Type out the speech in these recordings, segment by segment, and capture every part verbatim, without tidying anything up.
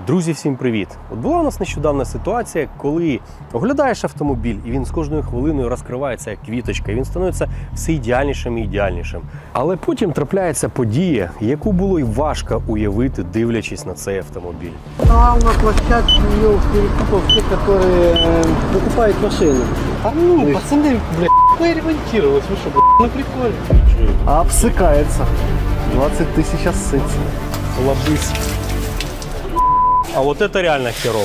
Друзі, всім привіт! От була у нас нещодавна ситуація, коли оглядаєш автомобіль, і він з кожною хвилиною розкривається як квіточка, і він становиться все ідеальнішим і ідеальнішим. Але потім трапляється подія, яку було й важко уявити, дивлячись на цей автомобіль. А на площадке ее перекупов те, которые э, покупают машины. А ну, ну пацаны, блядь, хуй ремонтировалось, вы что, блядь, ну прикольно. А обсыкается. двадцать тысяч осыться. Лобысь. А вот это реально херово.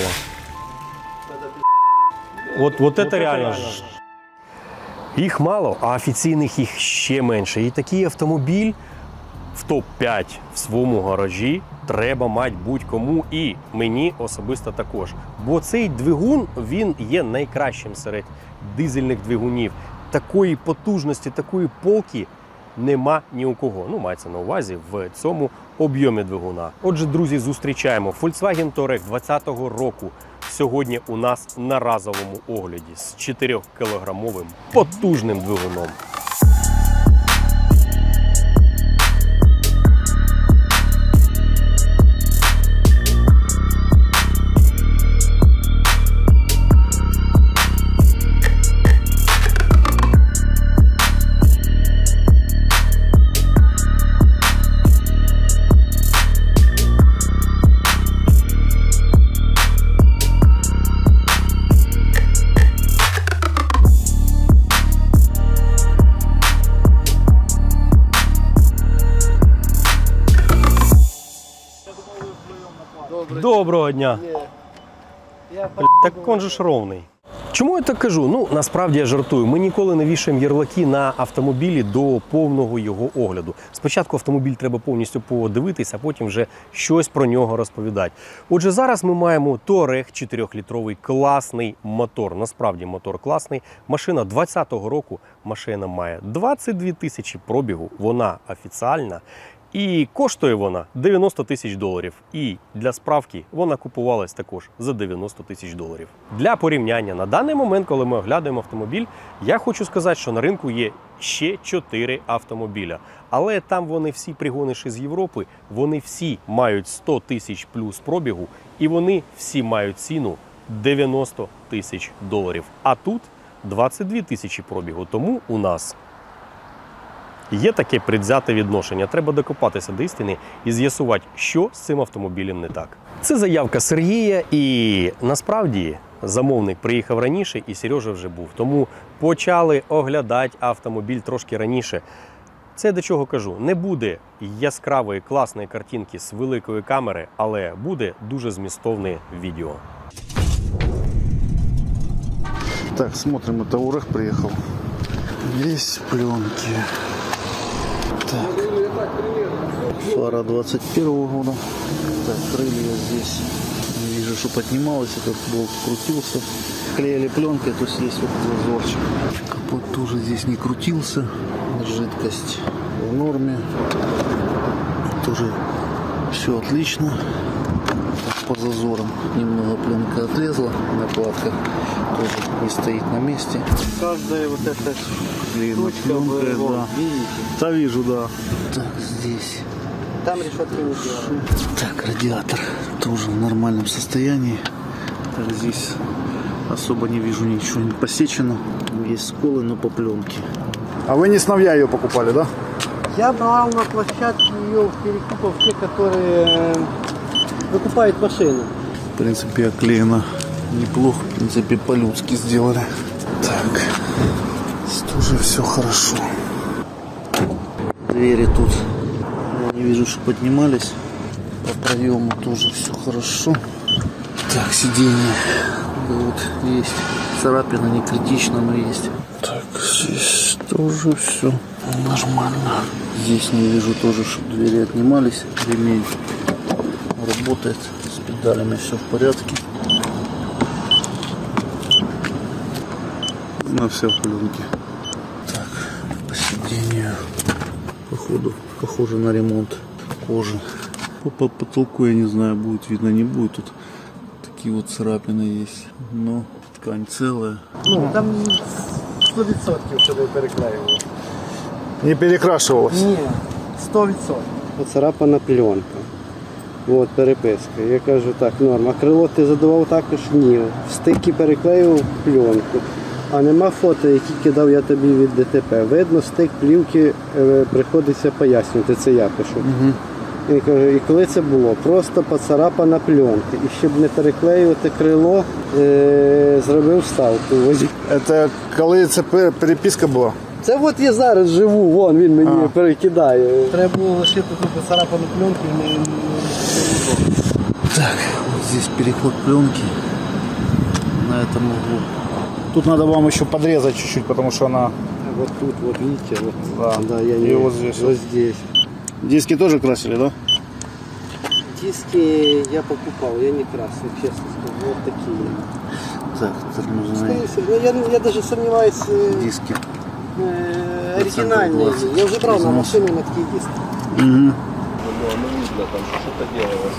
Вот, вот это реально. Їх мало, а офіційних їх ще менше. І такий автомобіль в топ п'ять в своєму гаражі треба мати будь-кому, і мені особисто також. Бо цей двигун, він є найкращим серед дизельних двигунів. Такої потужності, такої полки нема ні у кого. Ну, мається на увазі в цьому об'ємі двигуна. Отже, друзі, зустрічаємо Volkswagen Touareg двадцятого року. Сьогодні у нас на разовому огляді з чотирьохкілограмовим потужним двигуном. Доброго дня! Я Так он же ж ровний. Чому я так кажу? Ну, насправді я жартую. Ми ніколи не вішаємо ярлаки на автомобілі до повного його огляду. Спочатку автомобіль треба повністю подивитися, а потім вже щось про нього розповідати. Отже, зараз ми маємо Touareg чотирьохлітровий класний мотор. Насправді мотор класний. Машина двадцятого року. Машина має двадцять дві тисячі пробігу. Вона офіціальна. І коштує вона дев'яносто тисяч доларів. І для справки вона купувалась також за дев'яносто тисяч доларів. Для порівняння, на даний момент, коли ми оглядаємо автомобіль, я хочу сказати, що на ринку є ще чотири автомобіля. Але там вони всі пригониші з Європи, вони всі мають сто тисяч плюс пробігу, і вони всі мають ціну дев'яносто тисяч доларів. А тут двадцять дві тисячі пробігу, тому у нас є таке предвзяте відношення. Треба докопатися до істини і з'ясувати, що з цим автомобілем не так. Це заявка Сергія, і насправді замовник приїхав раніше, і Сережа вже був. Тому почали оглядати автомобіль трошки раніше. Це я до чого кажу. Не буде яскравої, класної картинки з великої камери, але буде дуже змістовне відео. Так, смотрим, это Touareg приехал. Есть пленки. Так. Фара двадцать первого года. Так, крылья здесь. Не вижу, что поднималось. Этот болт крутился. Клеили пленкой, то есть есть вот зазорчик. Капот тоже здесь не крутился. Жидкость в норме. Тоже все отлично. По зазорам немного пленка отрезала. Накладка тоже не стоит на месте. Каждая вот эта точка, вы, вот, да. Видите? Да, вижу, да. Так, здесь. Там решетки не делают. Так, радиатор тоже в нормальном состоянии. Так, здесь особо не вижу ничего не посечено. Есть сколы, но по пленке. А вы не с новья ее покупали, да? Я брал на площадке ее в перекупов те, которые выкупают машины. В принципе, оклеено неплохо. В принципе, по-людски сделали. Так, здесь тоже все хорошо. Двери тут я не вижу, что поднимались. По проему тоже все хорошо. Так, сиденье. Вот есть царапина, не критично, но есть. Так, здесь тоже все нормально. Здесь не вижу тоже, чтобы двери отнимались. Ремень работает. С педалями все в порядке. На все в пленке. Так, по сиденью. Походу, похоже на ремонт кожи. По, по потолку, я не знаю, будет видно, не будет. Тут такие вот царапины есть. Но ткань целая. Ну, там сто відсотків сюди переклеїли. Не перекрашивалось? Ні, сто відсотків. Поцарапана пленка. От, переписка. Я кажу, так, норм. А крило ти задавав також? Ні. Стики переклеював пленку. А нема фото, які кидав я тобі від ДТП. Видно, стик плівки е, приходиться пояснювати, це я пишу. Угу. І кажу, і коли це було? Просто поцарапана пленка. І щоб не переклеювати крило, е, зробив вставку. Ось. Это коли це пер- переписка була? Це от я зараз живу, вон він мені А. перекидає. Треба було лишити тут поцарапану пленку і не, не, Так, вот здесь переход пленки на этом углу. Тут надо вам еще подрезать чуть-чуть, потому что она... Вот тут, вот видите, вот, Да. да, я И не, вот здесь вот вот. здесь. Диски тоже красили, да? Диски я покупал, я не красил, честно скажу, вот такие. Так, тормозные Скорее всего, я, я даже сомневаюсь, э, диски. э, оригинальные. двадцать. Я уже брал на Износ. машину на такие диски. Угу. Ну, ну видно там, что что-то делалось.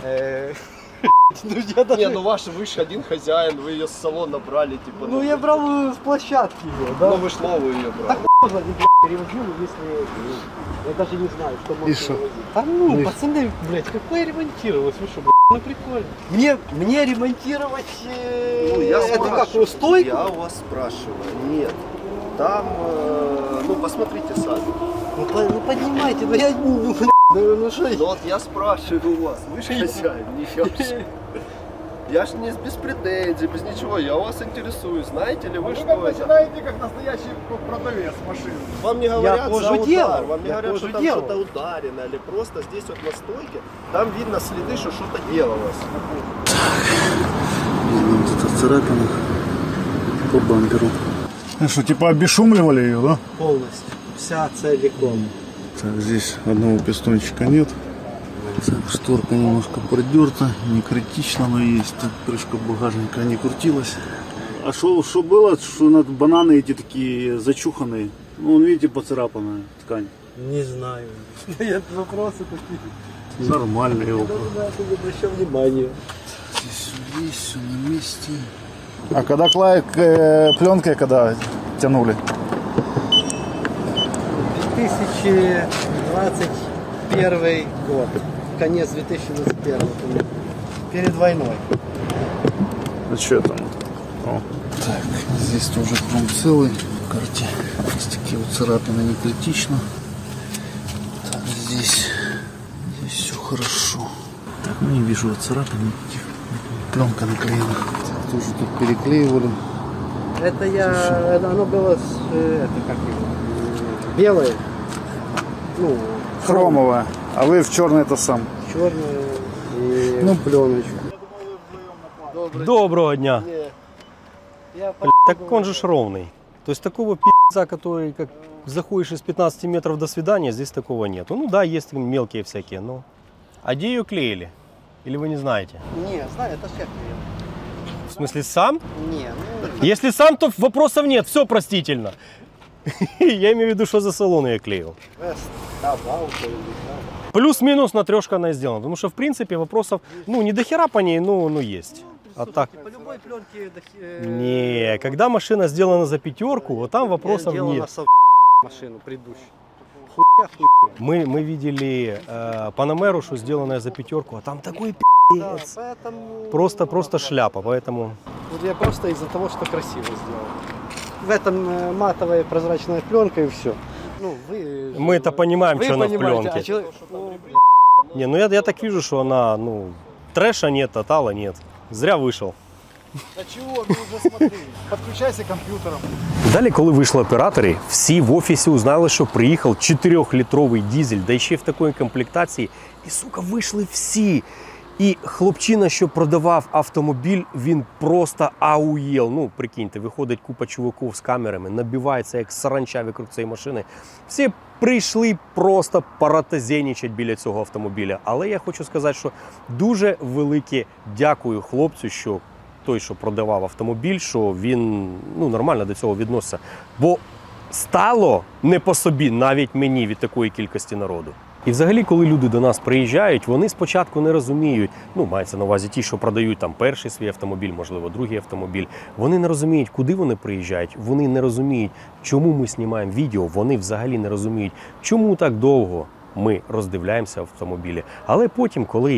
Не, ну ваш, вы же один хозяин, вы ее с салона брали, типа. Ну я брал с площадки ее, да? Ну вы ж новую ее брали. Можно один перевозил, если я даже не знаю, что можно И шо? перевозить. А ну, пацаны, блядь, какое ремонтировалось? Вы что, блядь, ну прикольно. Мне, мне ремонтировать э, Ну, я это как, спрашиваю, стойку? Я у вас спрашиваю. Нет. Там, э, ну посмотрите сами. Ну, по- ну поднимайте, ну я, ну, блядь, ну, ну что, Ну вот я спрашиваю у вас, вы же хозяин, не я вообще. Я ж не без претензий, без ничего, я у вас интересуюсь, знаете ли вы, что это? Начинаете как настоящий продавец машин. Вам не говорят тоже за удар, делал, вам не я говорят, тоже что там делал. что-то ударено, или просто здесь вот на стойке, там видно следы, что что-то делалось. Видно вот эта царапина по бамперу. Ну что, типа обешумливали ее, да? полностью, вся целиком. Так, здесь одного пистончика нет. Так, шторка немножко продерта, не критично, но есть. Тут крышка багажника не крутилась. А что что было, что над бананы эти такие зачуханные? Ну, вон, видите, поцарапанная ткань. Не знаю. Нет, вопросы такие. Нормально его. Даже на это не обращал внимания. Здесь есть, все на месте. А когда клай э, пленкой, когда тянули? две тысячи двадцать первый год. Конец две тысячи двадцать первого. Перед войной. А что там? О. Так, здесь тоже хром целый в карте. Есть такие вот царапины, не критично. Так, здесь, здесь все хорошо. Так, ну не вижу вот царапин никаких. Пленка наклеена. Так, тоже тут переклеивали. Это я, это оно было с, э, это как его, э, белое, ну, Хромовая. А вы в черный это сам. черное и Ну, пленочку. Доброго дня. Я Так он же ж ровный. То есть такого пи***ца, который как заходишь из пятнадцати метров до свидания, здесь такого нет. Ну да, есть мелкие всякие, но... А где ее клеили? Или вы не знаете? Не, знаю, это шеф. В смысле, сам? Не, ну, Если сам, то вопросов нет, все простительно. Я имею в виду, что за салон я клеил. вест, да, балка или да. Плюс-минус на трешка она сделана. Потому что, в принципе, вопросов, ну, не до хера по ней, ну, ну есть. А так, По любой пленке, э, не, когда машина сделана за пятерку, вот там вопросов я делал на нет. сов... машину предыдущую. Хуйня, хуйня. Мы, мы видели э, Панамеру, что сделанная за пятерку, а там такой Да, пи***ц. поэтому... Просто, просто шляпа, поэтому... Вот я просто из-за того, что красиво сделал. В этом э, матовая прозрачная пленка и все. Ну, вы... Мы это понимаем, вы что она в понимаете, пленке. а человек- ну, Не, ну я, я так вижу, что она, ну, трэша нет, тотала нет. Зря вышел. Да чего, ну уже смотри. Подключайся к компьютерам. Далі, коли вийшли оператори, всі в офісі узнали, що приїхав чотирьохлітровий дизель, да ще й в такої комплектації. І, сука, вийшли всі. І хлопчина, що продавав автомобіль, він просто ауєл. Ну, прикиньте, виходить купа чуваків з камерами, набивається як саранча вокруг цієї машини. Всі прийшли просто паратезенічать біля цього автомобіля. Але я хочу сказати, що дуже велике дякую хлопцю, що той, що продавав автомобіль, що він, ну, нормально до цього відноситься. Бо стало не по собі навіть мені від такої кількості народу. І взагалі, коли люди до нас приїжджають, вони спочатку не розуміють, ну, мається на увазі ті, що продають там перший свій автомобіль, можливо, другий автомобіль, вони не розуміють, куди вони приїжджають, вони не розуміють, чому ми знімаємо відео, вони взагалі не розуміють, чому так довго ми роздивляємося автомобілі. Але потім, коли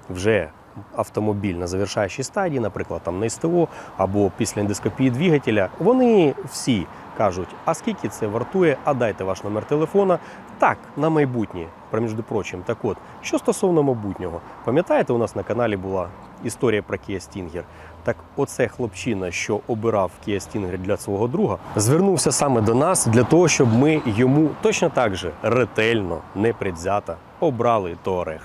вже автомобіль на завершаючій стадії, наприклад, там на СТО або після ендоскопії двигателя, вони всі кажуть, а скільки це вартує, а дайте ваш номер телефона. Так, на майбутнє, між прочим. Так от, що стосовно майбутнього, пам'ятаєте, у нас на каналі була історія про Kia Stinger? Так оце хлопчина, що обирав Kia Stinger для свого друга, звернувся саме до нас для того, щоб ми йому точно так же ретельно, непредвзято обрали Touareg.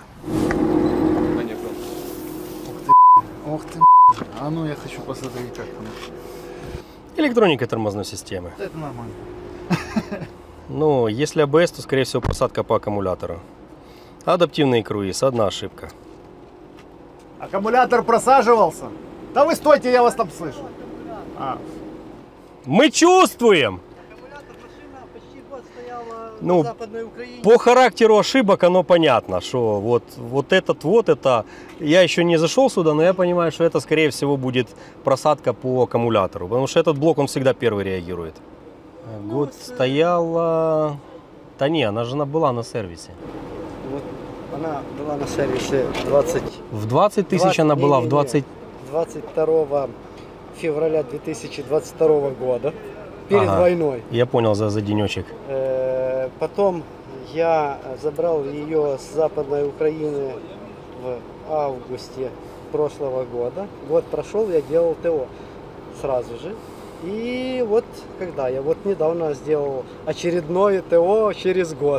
Ох ты, а ну я хочу посмотреть, как там. Электроника тормозной системы. Это нормально. Ну, если А Б С, то, скорее всего, посадка по аккумулятору. Адаптивный круиз, одна ошибка. Аккумулятор просаживался? Да вы стойте, я вас там слышу. А. Мы чувствуем! Почти год стояла Ну, в Западной Украине. По характеру ошибок оно понятно, что вот, вот этот вот это... Я еще не зашел сюда, но я понимаю, что это, скорее всего, будет просадка по аккумулятору. Потому что этот блок, он всегда первый реагирует. Год стояла... Да не, она же она была на сервисе. Вот она была на сервисе двадцать... В двадцать тысяч она была, в двадцать... двадцать второго февраля две тысячи двадцать второго года, перед Ага. войной. Я понял за, за денечек. Э, Потом я забрал ее с Западной Украины в августе прошлого года. Год прошел, я делал ТО сразу же. И вот когда я вот недавно сделал очередное ТО через год.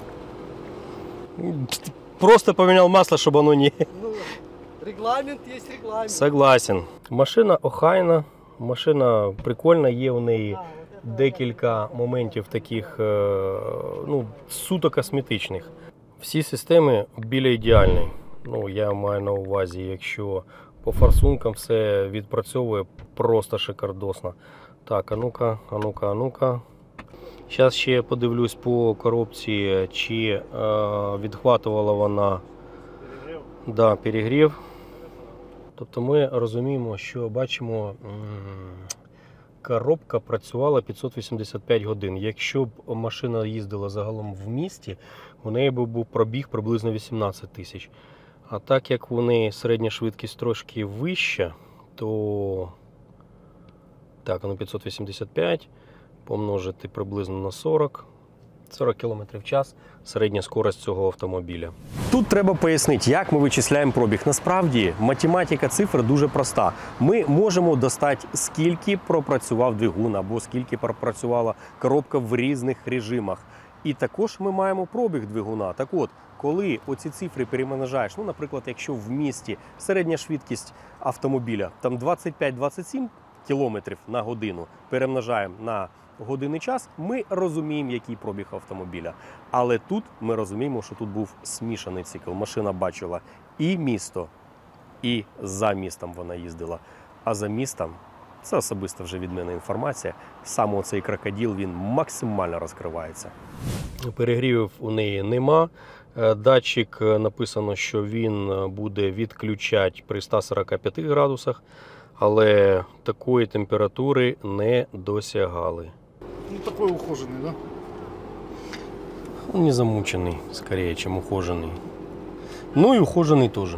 Просто поменял масло, чтобы оно не... Ну, регламент есть регламент. Согласен. Машина охайна, машина прикольна, є в неї декілька моментів таких, е, ну, суто косметичних. Всі системи біля ідеальної. Ну, я маю на увазі, якщо по форсункам все відпрацьовує просто шикардосно. Так, а ну-ка, а ну-ка, а ну-ка. Зараз ще подивлюсь по коробці, чи е, відхватувала вона да, перегрів. Тобто ми розуміємо, що бачимо, коробка працювала п'ятсот вісімдесят п'ять годин. Якщо б машина їздила загалом в місті, у неї би був пробіг приблизно вісімнадцять тисяч. А так як у неї середня швидкість трошки вища, то так, воно п'ятсот вісімдесят п'ять помножити приблизно на сорок. сорок кілометрів в час середня скорость цього автомобіля. Тут треба пояснити, як ми вичисляємо пробіг. Насправді, математика цифр дуже проста. Ми можемо достати, скільки пропрацював двигун або скільки пропрацювала коробка в різних режимах. І також ми маємо пробіг двигуна. Так от, коли оці цифри перемножаєш, ну, наприклад, якщо в місті середня швидкість автомобіля там двадцять п'ять - двадцять сім кілометрів на годину, перемножаємо на годинний час, ми розуміємо, який пробіг автомобіля. Але тут ми розуміємо, що тут був смішаний цикл. Машина бачила і місто, і за містом вона їздила. А за містом, це особисто вже від мене інформація, саме цей крокодил, він максимально розкривається. Перегрівів у неї нема. Датчик написано, що він буде відключати при ста сорока п'яти градусах, але такої температури не досягали. Ну такой ухоженный, да? Он не замученный, скорее, чем ухоженный. Ну и ухоженный тоже.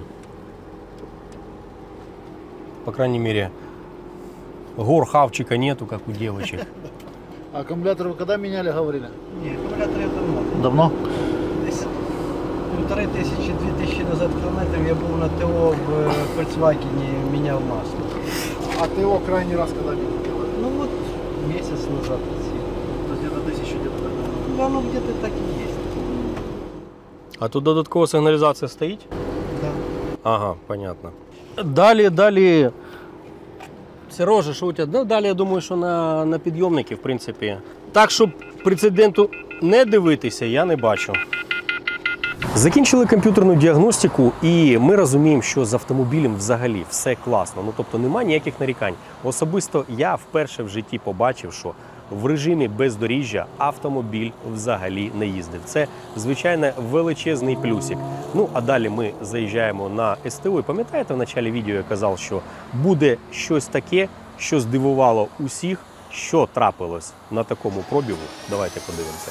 По крайней мере, гор хавчика нету, как у девочек. А аккумулятор вы когда меняли, говорили? Не, аккумулятор я давно. Давно? Десь півтори тисячі, дві тисячі назад кілометрів я був на ТО в Volkswagen, міняв масло. А ты его крайний раз когда делали? Ну вот месяц назад. То есть где-то тысячу где-то тогда. Ну оно где-то так и есть. А тут додаткова сигналізація стоїть? Да. Ага, понятно. Далі, далі. Сережа, що у тебе? Да, далі, я думаю, що на, на підйомники, в принципі. Так, щоб прецеденту не дивитися, я не бачу. Закінчили комп'ютерну діагностику, і ми розуміємо, що з автомобілем взагалі все класно. Ну, тобто немає ніяких нарікань. Особисто я вперше в житті побачив, що в режимі бездоріжжя автомобіль взагалі не їздив. Це, звичайно, величезний плюсик. Ну, а далі ми заїжджаємо на СТО. І пам'ятаєте, в початку відео я казав, що буде щось таке, що здивувало усіх, що трапилось на такому пробігу. Давайте подивимося.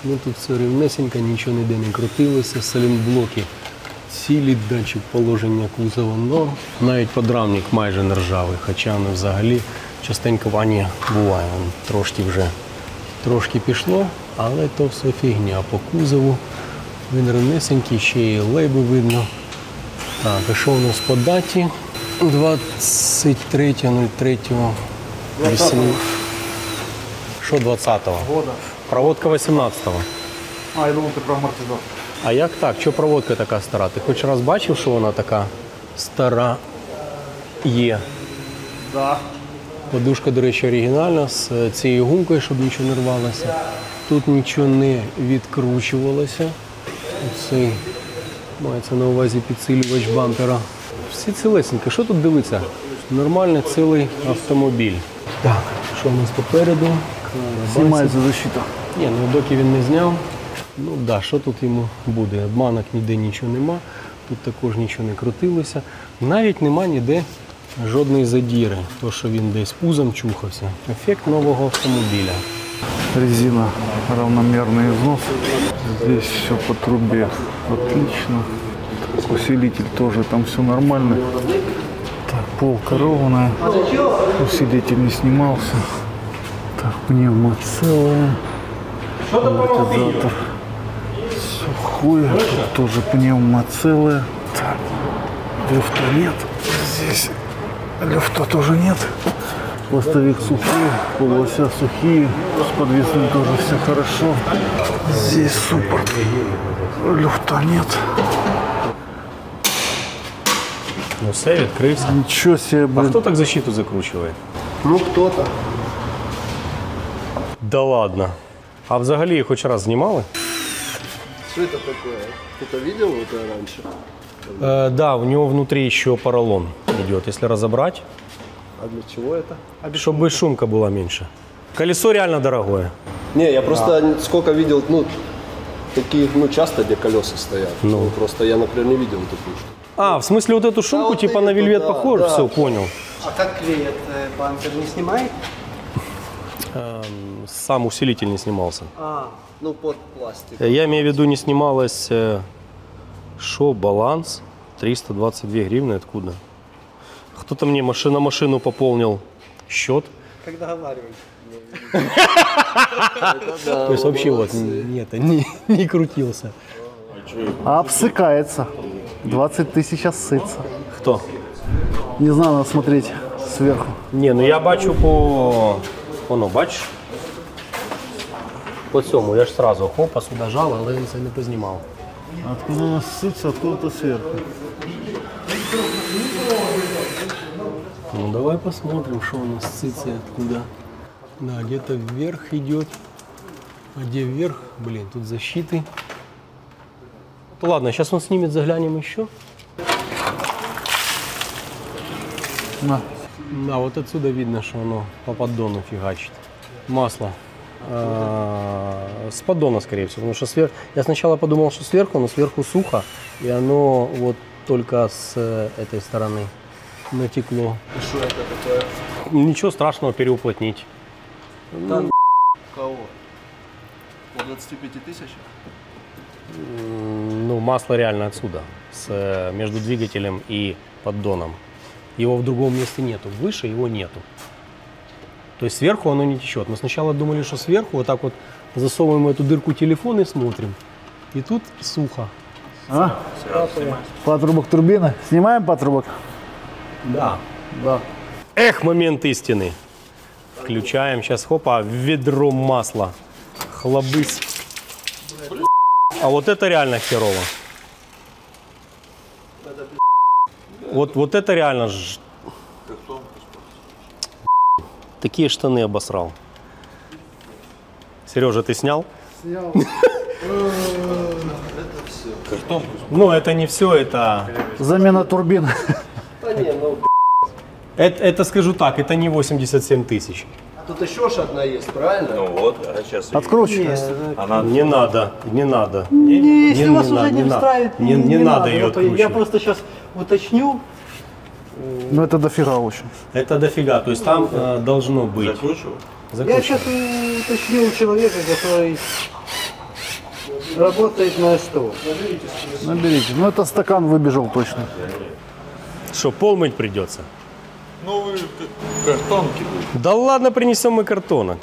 Ну тут все рівнесенько, нічого ніде не крутилося, салінблоки цілі, датчик положення кузова норм. Навіть подрамник майже не ржавий, хоча вони взагалі частенько вані буває. Вон трошки вже трошки пішло, але то все фігня. По кузову він рівнесенький, ще й лейби видно. Так, і що у нас по даті? двадцять третє нуль три. Що двадцятого? Года. Проводка вісімнадцятого. А, я думал, ты про амортизатор. А як так? Чого проводка така стара? Ти хоч раз бачив, що вона така стара є? Да. Подушка, до речі, оригінальна, з цією гумкою, щоб нічого не рвалося. Тут нічого не відкручувалося. Оцей мається на увазі підсилювач бампера. Всі цілесенькі. Що тут дивитися? Нормальний цілий автомобіль. Так, що у нас попереду? Снимается защита. Ні, ну доки він не зняв. Ну так, да, що тут йому буде? Обманок ніде нічого нема, тут також нічого не крутилося. Навіть нема ніде жодної задіри, то що він десь пузом чухався. Ефект нового автомобіля. Резина равномерный износ. Здесь все по трубе отлично. Усилитель тоже там все нормально. Так, полка ровная. Усилитель не снимался. Так, пневма целая. Амортизатор сухой. Тут тоже пневма целая. Так, люфта нет. Здесь люфта тоже нет. Пластовик сухой, полуося сухие, с подвесным тоже все хорошо. Здесь суппорт, люфта нет. Ну все, відкрився. Ничего себе, А блин. хто так защиту закручує? Ну, кто-то. Да ладно. А взагалі хоч раз знімали? Что это такое? Кто-то видел это раньше? Э, да, у него внутри еще поролон идет, если разобрать, А для чего это? чтобы шумка была меньше. Колесо реально дорогое. Не, я просто сколько видел, ну, такие, ну, часто где колеса стоят. Ну. Ну, просто я, например, не видел такую штуку. А, в смысле вот эту шумку, вот типа на эту, вельвет да, похож? да. Все, понял. А как клеят? Бампер не снимает? Эм, Сам усилитель не снимался. А, Ну, под пластик. Я имею в виду, не снималось, э, шо, баланс, триста двадцать две гривны, откуда? Кто-то мне машина, на машину пополнил счет. как договаривались. То есть вообще вот нет, не, не крутился. А обсыкается. двадцать тысяч осыться. Кто? Не знаю, надо смотреть сверху. Не, ну я бачу по... Воно, бачиш? По цьому, я ж сразу хопа сюди жав, але він це не познімав. Откуда у нас ссыться, откуда-то сверху. Ну давай посмотрим, что у нас ссыться и откуда. Да, где-то вверх идет. А где вверх? Блин, тут защиты. Ну, ладно, сейчас он снимет, заглянем еще. На. Да, вот отсюда видно, что оно по поддону фигачит. Масло. А, с поддона, скорее всего. Потому что сверху... Я сначала подумал, что сверху, но сверху сухо. И оно вот только с э, этой стороны натекло. И что это такое? Ничего страшного, переуплотнить. Да, кого? По двадцати пяти тысяч? М, Ну, масло реально отсюда, с, э, между двигателем и поддоном. Его в другом месте нету, выше его нету. То есть сверху оно не течет. Мы сначала думали, что сверху, вот так вот засовываем эту дырку телефон и смотрим. И тут сухо. А? Патрубок турбины. Снимаем патрубок? Да. Да. Эх, момент истины. Включаем сейчас, хопа, ведро масла. Хлобысь. А вот это реально херово. Вот, вот это реально ж... Такие штаны обосрал. Сережа, ты снял? Снял. Ну, это не все, это... Замена турбин. Да не, ну, это... Это, скажу так, это не восемьдесят семь тысяч. тут еще ж одна есть, правильно? Ну вот, а сейчас Откручивай. она Не надо, не надо. Не, если Не- вас не уже надо, не не надо. устраивает, Не- не надо её Я откручивать. просто сейчас уточню. Ну это дофига очень. Это дофига, то есть там э, должно быть. закручиваю. Я Закручивай. сейчас уточню у человека, который Работает на СТО. Наберите. Ну это стакан выбежал точно. Что, пол мыть придется? Новые картонки. Да ладно, принесем мы картонок.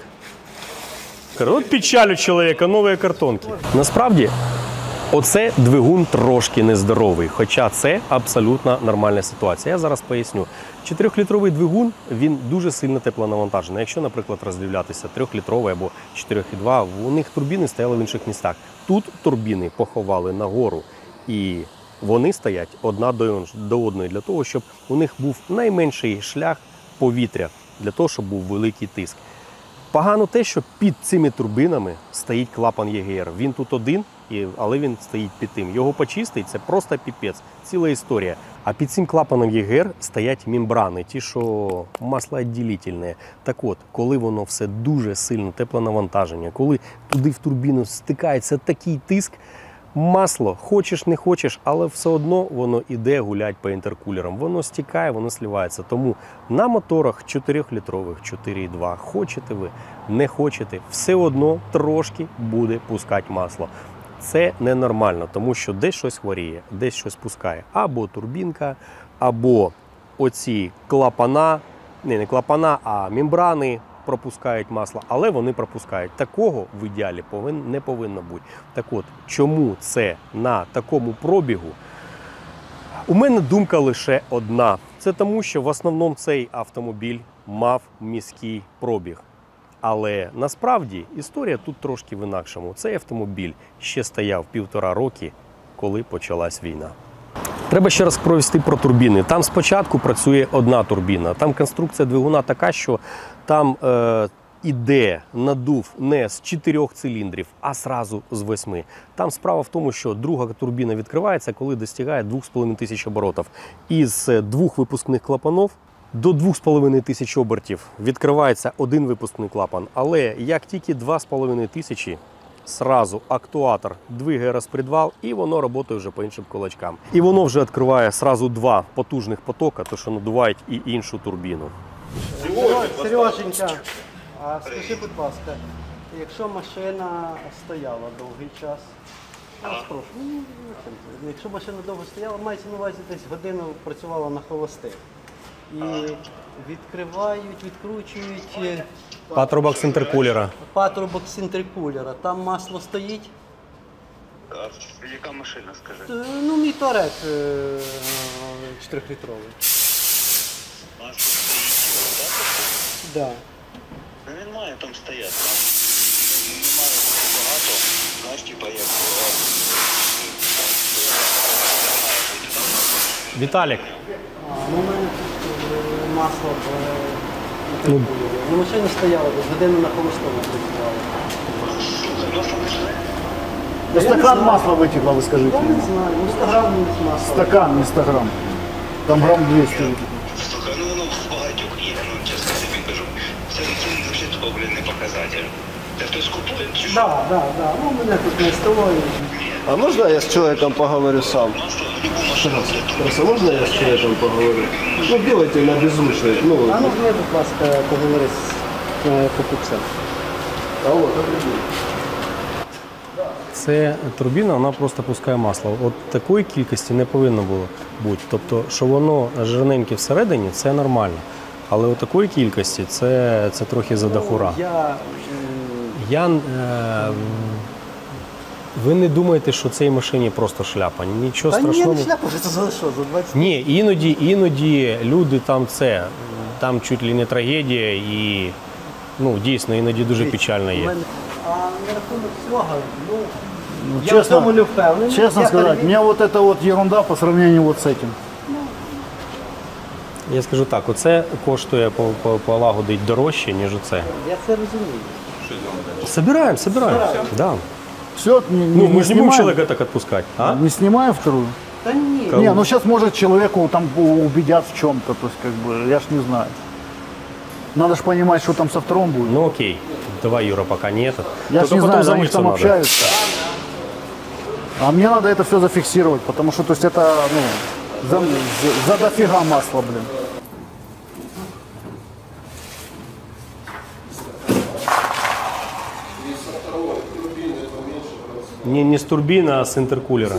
От печаль у чоловіка, нові картонки. Насправді, оце двигун трошки нездоровий, хоча це абсолютно нормальна ситуація. Я зараз поясню. чотирьохлітровий двигун, він дуже сильно теплонавантажений. Якщо, наприклад, роздивлятися трьохлітровий або чотири і два, у них турбіни стояли в інших містах. Тут турбіни поховали нагору, і вони стоять одна до одної для того, щоб у них був найменший шлях повітря, для того, щоб був великий тиск. Погано те, що під цими турбінами стоїть клапан Є Ге Ер. Він тут один, але він стоїть під тим. Його почистить – це просто піпець, ціла історія. А під цим клапаном Є Ге Ер стоять мембрани, ті, що маслоотділительні. Так от, коли воно все дуже сильно теплонавантаження, коли туди в турбіну стикається такий тиск, масло, хочеш не хочеш, але все одно воно іде гулять по інтеркулерам. Воно стікає, воно слівається. Тому на моторах чотирьохлітрових, чотири і два, хочете ви, не хочете, все одно трошки буде пускати масло. Це ненормально, тому що десь щось хворіє, десь щось пускає. Або турбінка, або оці клапана, не, не клапана, а мембрани пропускають масло, але вони пропускають. Такого в ідеалі повин, не повинно бути. Так от, чому це на такому пробігу? У мене думка лише одна. Це тому, що в основному цей автомобіль мав міський пробіг. Але насправді історія тут трошки в інакшому. Цей автомобіль ще стояв півтора роки, коли почалась війна. Треба ще раз провести про турбіни. Там спочатку працює одна турбіна. Там конструкція двигуна така, що там е, іде надув не з чотирьох циліндрів, а зразу з восьми. Там справа в тому, що друга турбіна відкривається, коли достигає двох з половиною тисяч оборотів. Із двох випускних клапанів до двох з половиною тисяч обертів відкривається один випускний клапан. Але як тільки два з половиною тисячі, сразу актуатор двигає розпредвал, і воно працює вже по іншим кулачкам. І воно вже відкриває сразу два потужних потока, то що надувають і іншу турбіну. Сереженька, а скажи, будь ласка, якщо машина стояла довгий час, я вас прошу, ну, якщо машина довго стояла, мається на увазі десь годину працювала на холостих. І відкривають, відкручують Патрубок з інтеркулера. патрубок з інтеркулера. Там масло стоїть. А яка машина, скажи? Е, Ну, мій Touareg е, чотирьохлітровий. Масло стоїть, так? Да. Ну він має там стояти. Там немає дуже багато. Знаєш, типа як... Віталік. А, ну, у мене тут е, масло в е, інтеркулері. На машині стояло, десь годину на холостому працювало. Ну, стакан масла вытекло, вы скажите. Я не знаю, ну сто грам масла. Стакан, не сто грамм. Там грамм двести вытекло. Слухай, ну воно в багатьох є, ну чесно тобі кажу. Це, це взагалі такого, блін, не показатель. Це хтось купує чи що? Да, да, да. Ну, у мене тут не СТО. А можно я с человеком поговорю сам? Масло, любу машину взяти. Просто можно я с человеком поговорю? Ну, делайте на беззвучный. Ну, А ну, мені, будь ласка, поговори з е, покупцем. алло, добрый день. Це турбіна, вона просто пускає масло. От такої кількості не повинно було бути. Тобто, що воно жирненьке всередині, це нормально. Але от такої кількості це, це трохи задахура. Я, е, Я, е, ви не думаєте, що цій машині просто шляпа. Нічого Та ні, страшного. не шляпа, це за що? За двадцять? Ні, іноді, іноді люди там це, там чуть ли не трагедія і ну, дійсно іноді дуже печально У є. мене- А на рахунок цього, ну, Ну, я в цьому не впевнений. честно Я сказать, перевір- меня вот это вот ерунда по сравнению вот с этим. Я скажу так, оце коштує по- по- полагодить дорожче, ніж оце. Я це розумію. Собираємо, собираємо. Да. Все, не, не, Ну, не ми ж не будемо снимаем? чоловіка так відпускати. А? Не снимаем вторую? Та ні. Не, ну сейчас может человеку там убедят в чем-то, то есть как бы, я ж не знаю. Надо же понимать, что там со вторым будет. Ну окей, давай, Юра, пока не этот. Я ж Только не потом знаю, за они ж мышцу там надо. общаются. А мне надо это все зафиксировать, потому что то есть это ну, за, за, за дофига масла, блин. Не, не с турбины, а с интеркулера.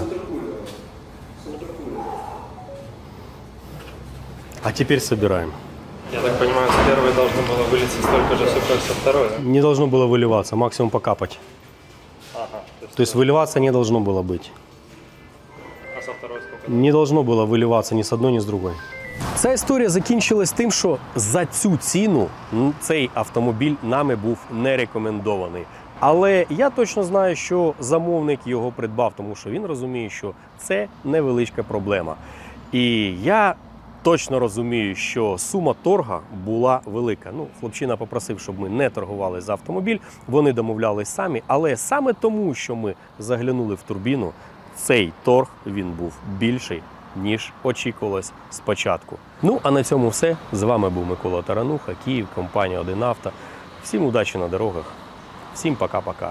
А теперь собираем. Я так понимаю, с первой должно было вылиться столько же, сколько со второй, да? Не должно было выливаться, максимум покапать. Ага. То есть, То есть выливаться не должно было быть. а со второй сколько? Не должно було виливатися ні з одної, ні з другої. Ця історія закінчилась тим, що за цю ціну цей автомобіль нами був не рекомендований. Але я точно знаю, що замовник його придбав, тому що він розуміє, що це невеличка проблема. І я точно розумію, що сума торга була велика. Ну, хлопчина попросив, щоб ми не торгували за автомобіль, вони домовлялись самі, але саме тому, що ми заглянули в турбіну, цей торг він був більший, ніж очікувалось спочатку. Ну, а на цьому все. З вами був Микола Тарануха, Київ, компанія один авто. Всім удачі на дорогах, всім пока-пока.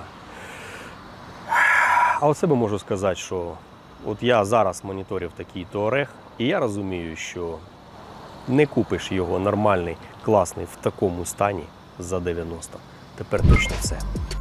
А от себе можу сказати, що от я зараз моніторив такий Touareg, і я розумію, що не купиш його нормальний, класний в такому стані за дев'яносто. Тепер точно все.